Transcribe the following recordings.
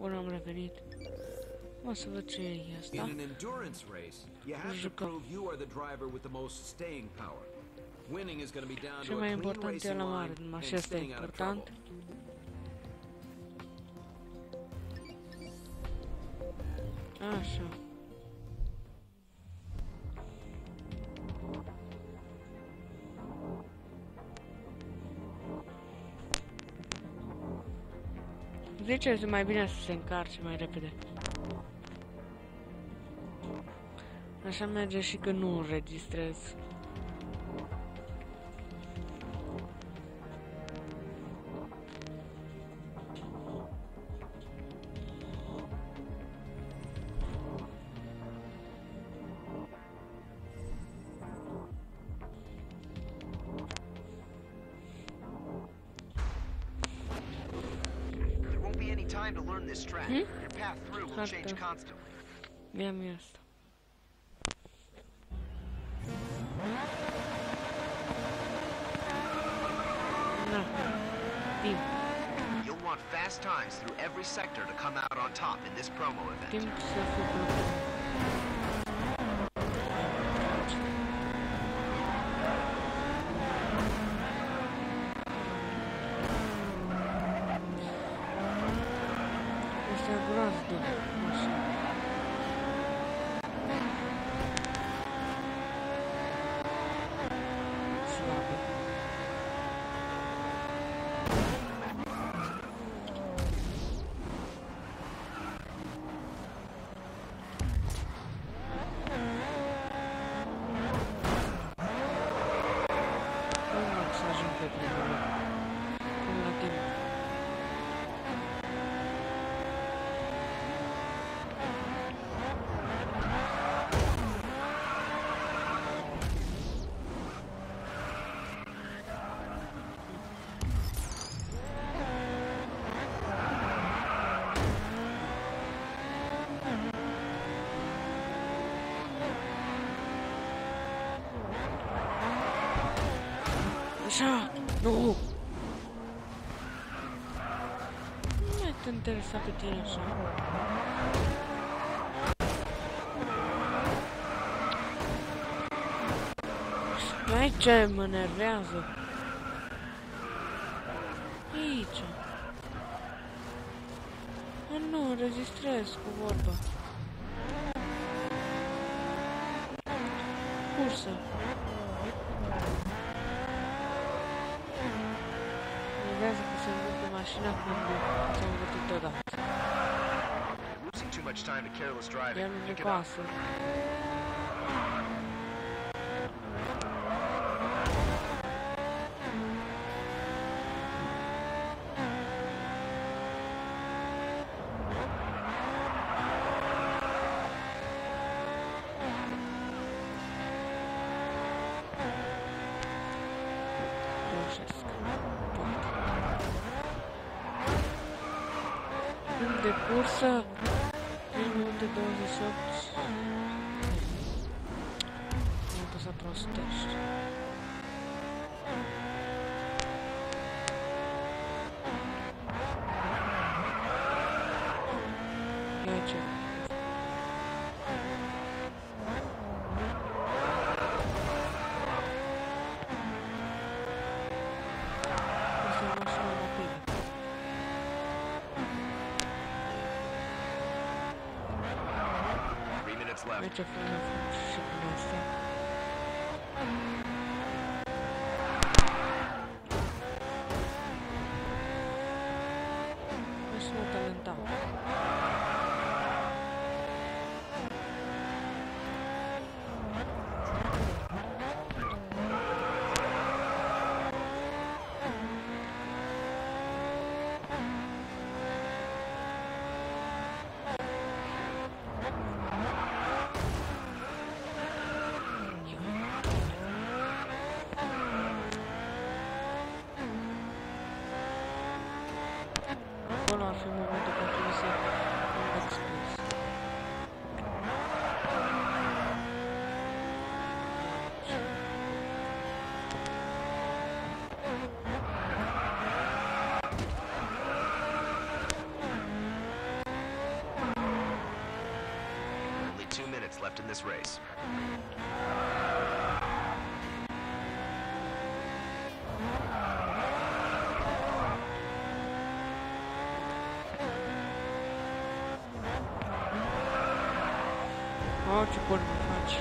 Bun, am revenit. O să văd ce e asta. In an endurance race, you have to prove you are the driver with the most staying power. Winning is going to be down Cel to mai a clean important e racing la mare, line numai and și asta e staying out of important. trouble. Așa. Zice, este mai bine să se încarce mai repede. Așa merge și că nu înregistrez. Time to learn this track. Your path through will change constantly. Ia-mi asta. Na. Timp. You'll want fast times through every sector to come out on top in this promo event. Timp să fiu groaznic mașină. Slabă. Nu să ajung pe primul loc. Până la timp. Așa! Nu! Nu te interesa pe tine așa. Mai ce mă nervează? Aici. A, nu, înregistrez cu vorba. Cursă. Nervează că se învârte mașina când s-a învârtit odată. Losing too much time to careless driving. Iar nu Pick ne it up. pasă. Reușesc. Timp de cursă 3 minute 28. Am apăsat prostești. Ia ce? Asta e mașina rapidă. Left. Merge frână și până asta. Mașină talentată. Acolo ar fi momentul pentru să îmi expus. minutes left in this race. Oh, ce bun mă faci.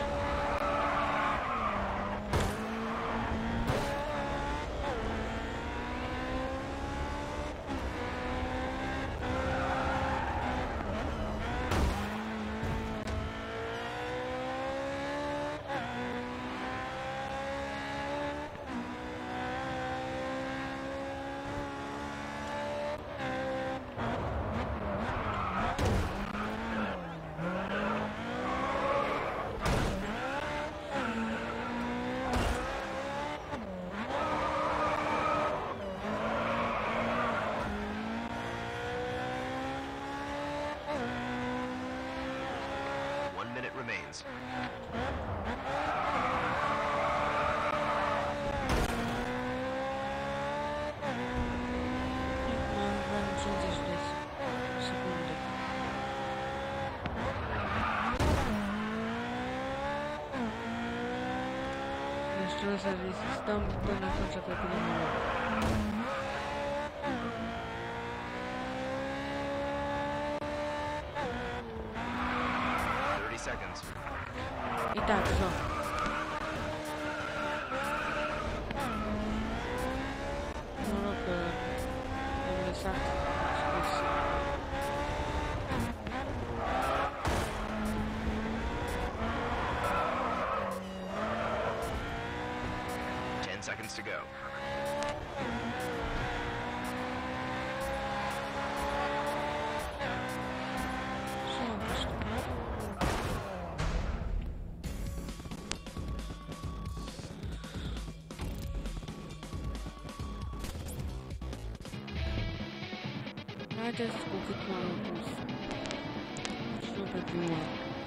Remains. Am 50 de secunde. Deci trebuie să rezistăm până atunci pe primul loc. Seconds. Uitați, joc. Noroc că am lăsat scris. Seconds to go. Haideți cu cât m-am pus. Și nu pe primul loc.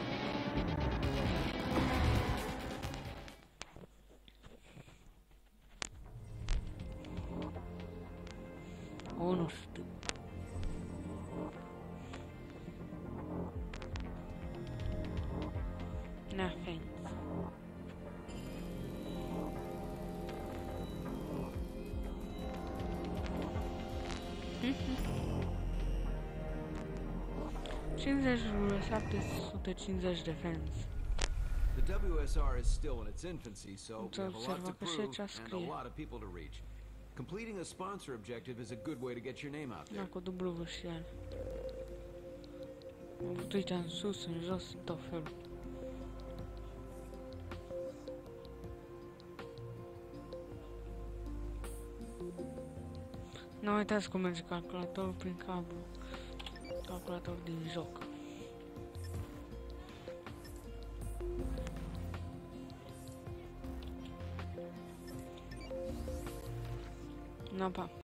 O, nu știu. N-offense. defense. The WSR is still in its infancy, so we have a lot to prove and a lot of people to reach. Completing a sponsor objective is a good way to get your name out there. Da, cu dublu și el. Am avut aici în sus, în jos, în tot felul. Nu uitați cum merge calculatorul prin cablu. Calculator din joc. Na pa.